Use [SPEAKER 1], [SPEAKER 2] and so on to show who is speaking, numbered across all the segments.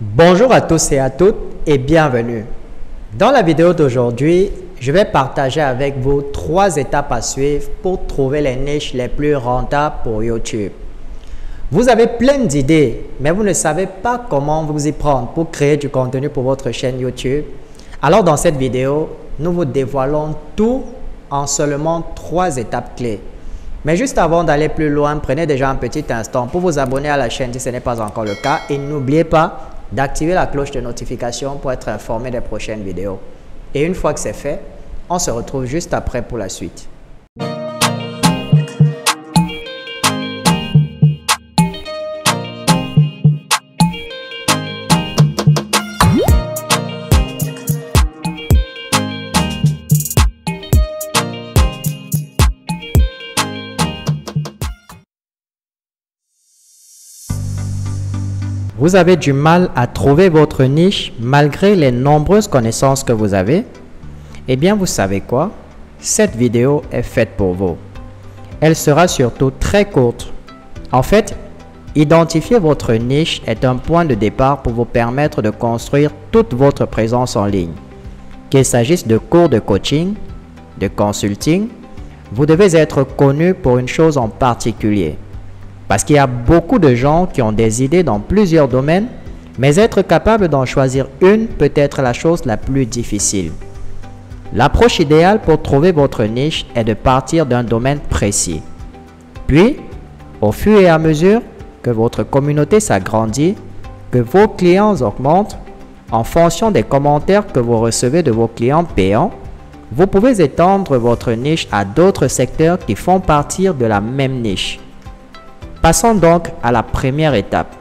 [SPEAKER 1] Bonjour à tous et à toutes et bienvenue. Dans la vidéo d'aujourd'hui, je vais partager avec vous 3 étapes à suivre pour trouver les niches les plus rentables pour YouTube. Vous avez plein d'idées, mais vous ne savez pas comment vous y prendre pour créer du contenu pour votre chaîne YouTube. Alors dans cette vidéo, nous vous dévoilons tout en seulement 3 étapes clés. Mais juste avant d'aller plus loin, prenez déjà un petit instant pour vous abonner à la chaîne si ce n'est pas encore le cas et n'oubliez pas d'activer la cloche de notification pour être informé des prochaines vidéos. Et une fois que c'est fait, on se retrouve juste après pour la suite. Vous avez du mal à trouver votre niche malgré les nombreuses connaissances que vous avez? Eh bien, vous savez quoi? Cette vidéo est faite pour vous. Elle sera surtout très courte. En fait, identifier votre niche est un point de départ pour vous permettre de construire toute votre présence en ligne. Qu'il s'agisse de cours de coaching, de consulting, vous devez être connu pour une chose en particulier. Parce qu'il y a beaucoup de gens qui ont des idées dans plusieurs domaines, mais être capable d'en choisir une peut être la chose la plus difficile. L'approche idéale pour trouver votre niche est de partir d'un domaine précis. Puis, au fur et à mesure que votre communauté s'agrandit, que vos clients augmentent, en fonction des commentaires que vous recevez de vos clients payants, vous pouvez étendre votre niche à d'autres secteurs qui font partie de la même niche. Passons donc à la première étape.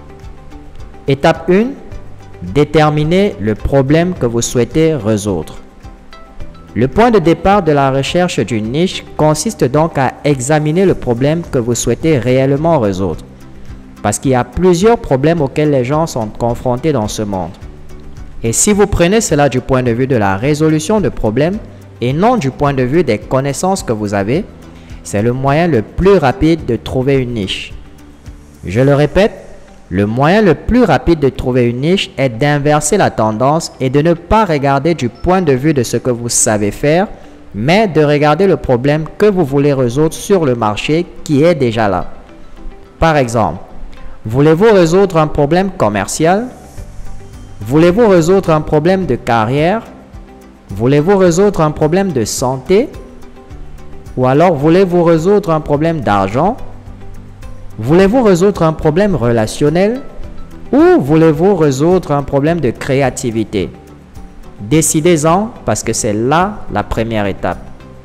[SPEAKER 1] Étape 1. Déterminez le problème que vous souhaitez résoudre. Le point de départ de la recherche d'une niche consiste donc à examiner le problème que vous souhaitez réellement résoudre. Parce qu'il y a plusieurs problèmes auxquels les gens sont confrontés dans ce monde. Et si vous prenez cela du point de vue de la résolution de problèmes et non du point de vue des connaissances que vous avez, c'est le moyen le plus rapide de trouver une niche. Je le répète, le moyen le plus rapide de trouver une niche est d'inverser la tendance et de ne pas regarder du point de vue de ce que vous savez faire, mais de regarder le problème que vous voulez résoudre sur le marché qui est déjà là. Par exemple, voulez-vous résoudre un problème commercial? Voulez-vous résoudre un problème de carrière? Voulez-vous résoudre un problème de santé? Ou alors, voulez-vous résoudre un problème d'argent? Voulez-vous résoudre un problème relationnel? Ou voulez-vous résoudre un problème de créativité? Décidez-en parce que c'est là la première étape.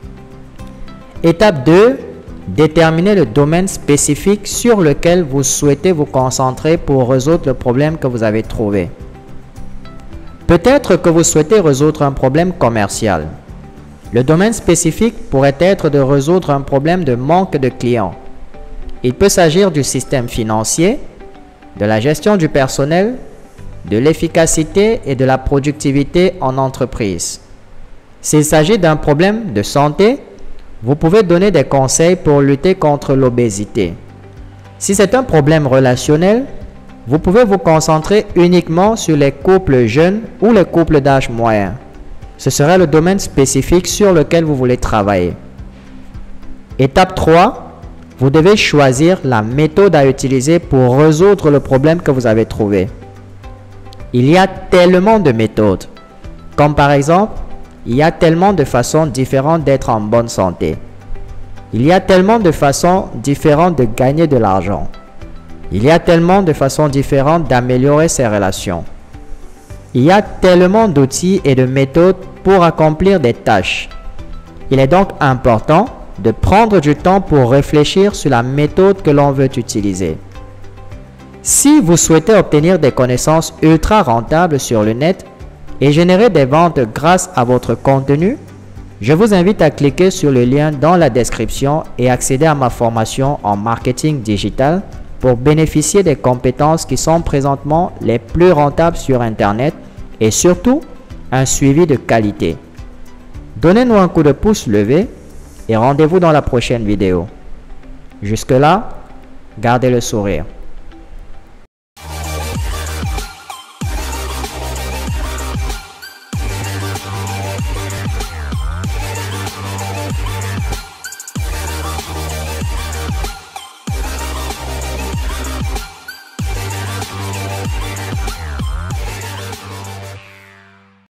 [SPEAKER 1] Étape 2. Déterminez le domaine spécifique sur lequel vous souhaitez vous concentrer pour résoudre le problème que vous avez trouvé. Peut-être que vous souhaitez résoudre un problème commercial. Le domaine spécifique pourrait être de résoudre un problème de manque de clients. Il peut s'agir du système financier, de la gestion du personnel, de l'efficacité et de la productivité en entreprise. S'il s'agit d'un problème de santé, vous pouvez donner des conseils pour lutter contre l'obésité. Si c'est un problème relationnel, vous pouvez vous concentrer uniquement sur les couples jeunes ou les couples d'âge moyen. Ce serait le domaine spécifique sur lequel vous voulez travailler. Étape 3. Vous devez choisir la méthode à utiliser pour résoudre le problème que vous avez trouvé. Il y a tellement de méthodes. Comme par exemple, il y a tellement de façons différentes d'être en bonne santé. Il y a tellement de façons différentes de gagner de l'argent. Il y a tellement de façons différentes d'améliorer ses relations. Il y a tellement d'outils et de méthodes pour accomplir des tâches. Il est donc important de prendre du temps pour réfléchir sur la méthode que l'on veut utiliser. Si vous souhaitez obtenir des connaissances ultra rentables sur le net et générer des ventes grâce à votre contenu, je vous invite à cliquer sur le lien dans la description et accéder à ma formation en marketing digital pour bénéficier des compétences qui sont présentement les plus rentables sur Internet et surtout un suivi de qualité. Donnez-nous un coup de pouce levé et rendez-vous dans la prochaine vidéo. Jusque-là, gardez le sourire.